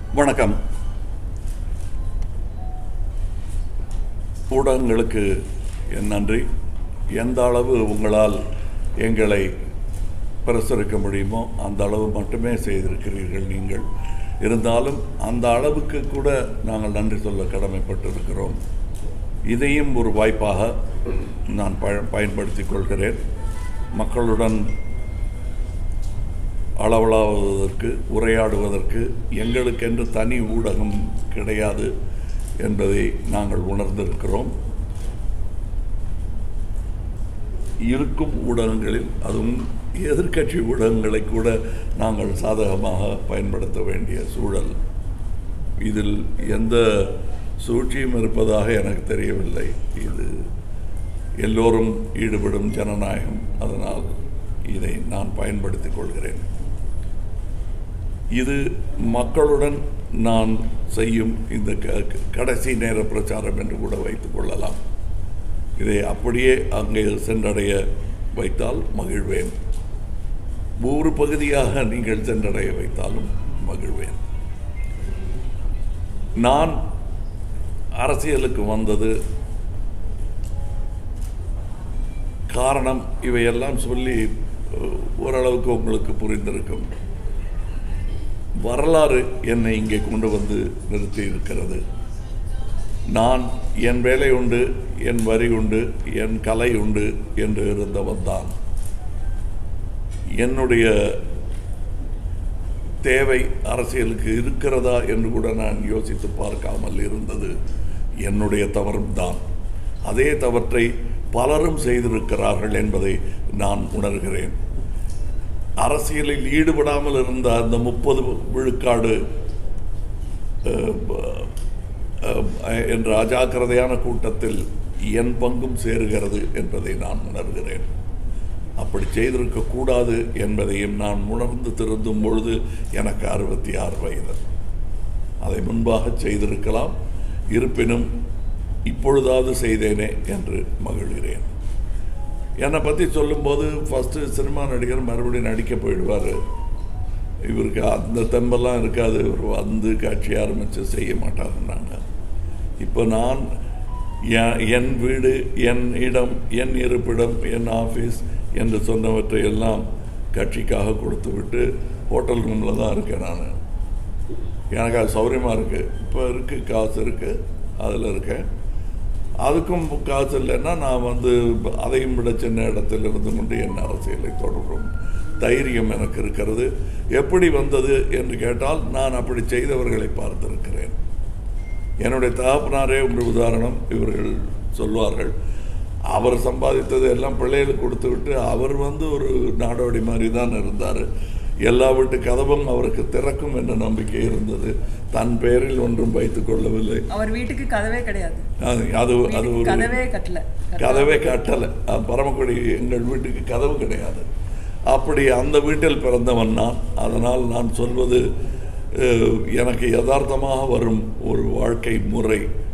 வணக்கம். ஊடகங்களுக்கு என் நன்றி. எந்த அளவு உங்களால் எங்களை பிரசுரிக்க முடியுமோ அந்த அளவு மட்டுமே செய்திருக்கிறீர்கள் நீங்கள். இருந்தாலும் அந்த அளவுக்கு கூட நாங்கள் நன்றி சொல்ல கடமைப்பட்டிருக்கிறோம். இதையும் ஒரு வாய்ப்பாக நான் பயன்படுத்திக் கொள்கிறேன். மக்களுடன் அளவலாவதற்கு, உரையாடுவதற்கு எங்களுக்கென்று தனி ஊடகம் கிடையாது என்பதை நாங்கள் உணர்ந்திருக்கிறோம். இருக்கும் ஊடகங்களில், அதுவும் எதிர்க்கட்சி ஊடகங்களை கூட நாங்கள் சாதகமாக பயன்படுத்த வேண்டிய சூழல். இதில் எந்த சூழ்ச்சியும் இருப்பதாக எனக்கு தெரியவில்லை. இது எல்லோரும் ஈடுபடும் ஜனநாயகம். அதனால் இதை நான் பயன்படுத்திக் கொள்கிறேன். இது மக்களுடன் நான் செய்யும் இந்த கடைசி நேர பிரச்சாரம் என்று கூட வைத்துக் கொள்ளலாம். இதை அப்படியே அங்கே சென்றடைய வைத்தால் மகிழ்வேன். ஒரு பகுதியாக நீங்கள் சென்றடைய வைத்தாலும் மகிழ்வேன். நான் அரசியலுக்கு வந்தது காரணம் இவையெல்லாம் சொல்லி ஓரளவுக்கு உங்களுக்கு புரிந்திருக்கும். வரலாறு என்னை இங்கே கொண்டு வந்து நிறுத்தி இருக்கிறது. நான் என் வேலை உண்டு, என் வரி உண்டு, என் கலை உண்டு என்று இருந்தவன் தான். என்னுடைய தேவை அரசியலுக்கு இருக்கிறதா என்று கூட நான் யோசித்து பார்க்காமல் இருந்தது என்னுடைய தவறும் தான். அதே தவற்றை பலரும் செய்திருக்கிறார்கள் என்பதை நான் உணர்கிறேன். அரசியலில் ஈடுபடாமல் இருந்த அந்த 30 விழுக்காடு என்ற அஜாக்கிரதையான கூட்டத்தில் என் பங்கும் சேருகிறது என்பதை நான் உணர்கிறேன். அப்படி செய்திருக்கக்கூடாது என்பதையும் நான் உணர்ந்து திருந்தும் பொழுது எனக்கு 66 வயது. அதை முன்பாக செய்திருக்கலாம். இருப்பினும் இப்பொழுதாவது செய்தேனே என்று மகிழ்கிறேன். என்னை பற்றி சொல்லும்போது ஃபஸ்ட்டு சினிமா நடிகர் மறுபடியும் நடிக்க போயிடுவார், இவருக்கு அந்த தெம்பெல்லாம் இருக்காது, இவர் வந்து காட்சி ஆரம்பித்து செய்ய மாட்டாருன்னாங்க. இப்போ நான் என் வீடு, என் இடம், என் இருப்பிடம், என் ஆஃபீஸ் என்று சொன்னவற்றை எல்லாம் கட்சிக்காக கொடுத்து விட்டு ஹோட்டல் ரூமில் தான் இருக்கேன். நான் எனக்கு அது சௌகரியமாக இருக்குது. இப்போ இருக்குது, காசு இருக்குது, அதில் இருக்கேன். அதுக்கும் காசு இல்லைன்னா நான் வந்து அதையும் விட சின்ன இடத்தில் இருந்து கொண்டு என் அரசியலை தொடரும் தைரியம் எனக்கு இருக்கிறது. எப்படி வந்தது என்று கேட்டால், நான் அப்படி செய்தவர்களை பார்த்திருக்கிறேன். என்னுடைய தகப்பனாரே ஒரு உதாரணம். இவர்கள் சொல்வார்கள், அவர் சம்பாதித்தது எல்லாம் பிள்ளைகளுக்கு கொடுத்து விட்டு அவர் வந்து ஒரு நாடோடி மாதிரி தான் இருந்தார். எல்லா வீட்டு கதவும் அவருக்கு திறக்கும் என்ற நம்பிக்கை இருந்தது. தன் பெயரில் ஒன்றும் வைத்துக் கொள்ளவில்லை. அவர் வீட்டுக்கு கதவே கிடையாது. அது ஒரு கதவே கட்டலை. பரமக்குடி எங்கள் வீட்டுக்கு கதவு கிடையாது. அப்படி அந்த வீட்டில் பிறந்தவன் நான். அதனால் நான் சொல்வது எனக்கு யதார்த்தமாக வரும் ஒரு வாழ்க்கை முறை